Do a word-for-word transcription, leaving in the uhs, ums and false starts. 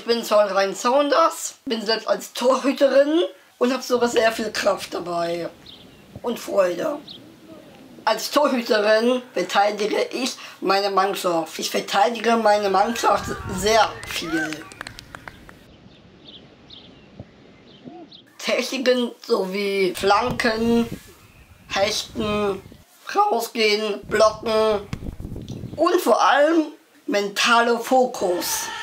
bin Solveig Saunders, bin selbst als Torhüterin und habe sogar sehr viel Kraft dabei und Freude. Als Torhüterin verteidige ich meine Mannschaft. Ich verteidige meine Mannschaft sehr viel. Techniken sowie Flanken, Hechten, rausgehen, blocken und vor allem mentaler Fokus.